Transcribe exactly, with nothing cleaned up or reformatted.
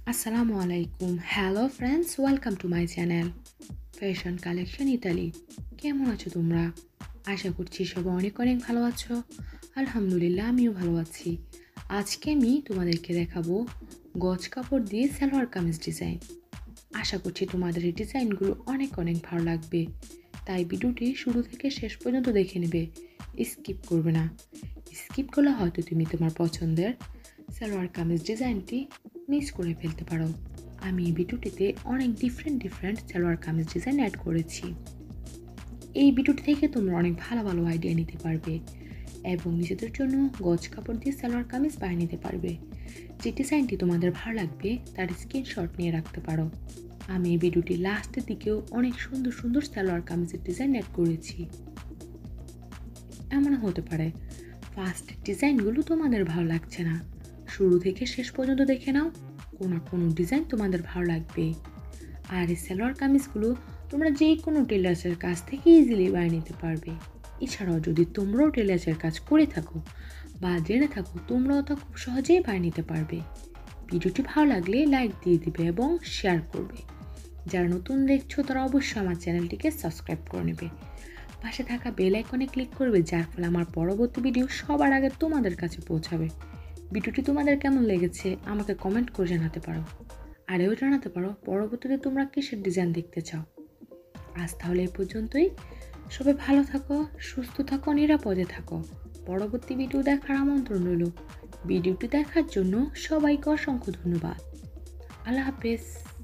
আসসালামু আলাইকুম hello friends welcome to my channel fashion collection Italy. কেমন আছো তোমরা? আশা করছি সবাই অনেক অনেক ভালো আছো। আলহামদুলিল্লাহ আমিও ভালো আছি। আজকে আমি তোমাদেরকে দেখাবো গজ কাপড় দিয়ে সালোয়ার কামিজ ডিজাইন। আশা করছি তোমাদের এই ডিজাইনগুলো অনেক অনেক ভালো লাগবে, তাই ভিডিওটি শুরু থেকে শেষ পর্যন্ত দেখে নেবে, স্কিপ করবে না। স্কিপ করলে হয়তো তুমি তোমার পছন্দের সালোয়ার কামিজ ডিজাইনটি মিস করে ফেলতে পারো। আমি এই ভিডিওটিতে অনেক different different salwar kameez design add করেছি। এই ভিডিওটি থেকে তোমরা অনেক ভালো ভালো আইডিয়া নিতে পারবে এবং নিজেদের জন্য গজ কাপড় দিয়ে সালোয়ার কামিজ বানিয়ে নিতে পারবে। যে ডিজাইনটি তোমাদের ভালো লাগবে তার স্ক্রিনশট নিয়ে রাখতে পারো। আমি এই ভিডিওটি লাস্টের দিকেও অনেক সুন্দর সুন্দর সালোয়ার কামিজের ডিজাইন অ্যাড করেছি। এমন হতে পারে ফার্স্ট ডিজাইনগুলো তোমাদের ভালো লাগছে না, শুরু থেকে শেষ পর্যন্ত দেখে নাও, কোনো কোনো ডিজাইন তোমাদের ভালো লাগবে। আর এই সালোয়ার কামিজগুলো তোমরা যে কোনো টেলার্সের কাছ থেকে ইজিলি বানিয়ে নিতে পারবে। এছাড়াও যদি তোমরাও টেলার্সের কাজ করে থাকো বা জেনে থাকো, তোমরাও তা খুব সহজেই বানিয়ে নিতে পারবে। ভিডিওটি ভালো লাগলে লাইক দিয়ে দিবে এবং শেয়ার করবে। যারা নতুন দেখছো তারা অবশ্যই আমার চ্যানেলটিকে সাবস্ক্রাইব করে নেবে। পাশে থাকা বেল আইকনে ক্লিক করবে, যার ফলে আমার পরবর্তী ভিডিও সবার আগে তোমাদের কাছে পৌঁছাবে। ভিডিওটি তোমাদের কেমন লেগেছে আমাকে কমেন্ট করে জানাতে পারো। আর এও জানাতে পারো পরবর্তীতে তোমরা কিসের ডিজাইন দেখতে চাও। আজ তাহলে এই পর্যন্তই। সবাই ভালো থাকো, সুস্থ থাকো, নিরাপদে থাকো। পরবর্তী ভিডিও দেখার আমন্ত্রণ রইল। ভিডিওটি দেখার জন্য সবাইকে অসংখ্য ধন্যবাদ। আল্লাহ হাফেজ।